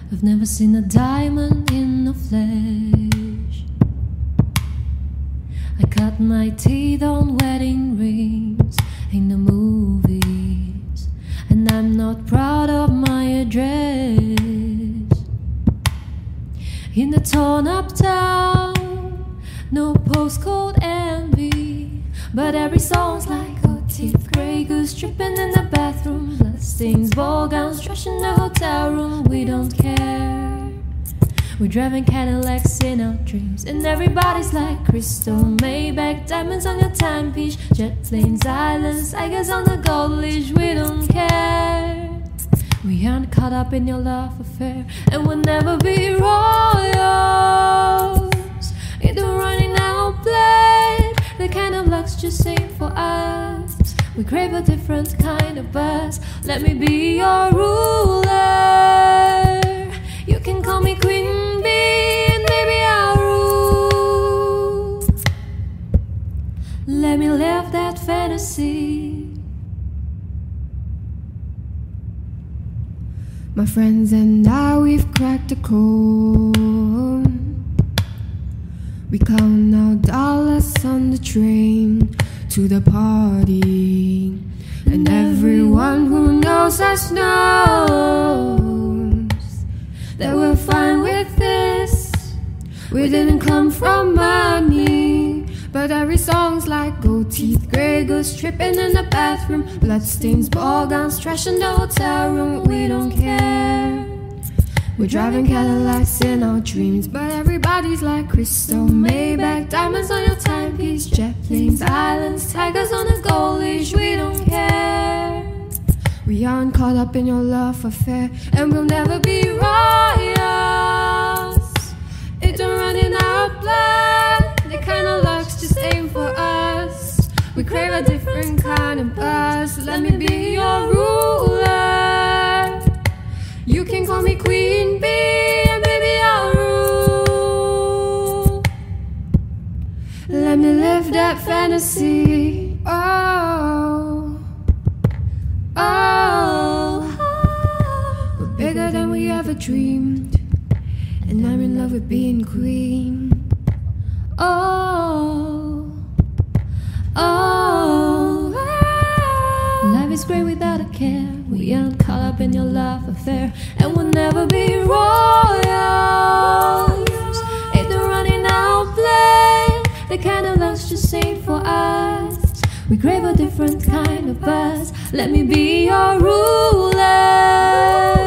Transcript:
I've never seen a diamond in the flesh. I cut my teeth on wedding rings in the movies, and I'm not proud of my address. In the torn up town, no postcode envy, but every song's like a teeth, grey goose dripping in the bathroom, bloodstains, ball gowns, trash in the hotel room. We don't care. We're driving Cadillacs in our dreams, and everybody's like crystal, Maybach, diamonds on your timepiece, jet planes, islands, tigers on the gold leash. We don't care. We aren't caught up in your love affair, and we'll never be royals. It don't run in our blood. The kind of luck's just ain't for us. We crave a different kind of buzz. Let me be your ruler. You can call me Queen Bee, and maybe I'll rule. Let me live that fantasy. My friends and I, we've cracked the code. We count our dollars on the train to the party, and everyone who knows us knows that we're fine with this. We didn't come from money, but every song's like gold teeth, grey goose tripping in the bathroom, bloodstains, ball gowns, trash in the hotel room. We don't care. We're driving Cadillacs in our dreams, but everybody's like crystal, Maybach, diamonds on your timepiece, jet planes, islands, tigers on a gold leash. We don't care. We aren't caught up in your love affair, and we'll never be royals. It don't run in our blood. The kind of luck's just ain't for us. We crave a different kind of buzz. Let me be your ruler. You can call me Queen Bee, and maybe I'll rule. Let me live that fantasy. Oh, oh, we're bigger than we ever dreamed, and I'm in love with being queen. Oh, oh, life is great without a care. We aren't caught up in your love affair, and we'll never be royals. It don't run in our blood. The kind of love's just ain't for us. We crave a different kind of buzz. Let me be your ruler.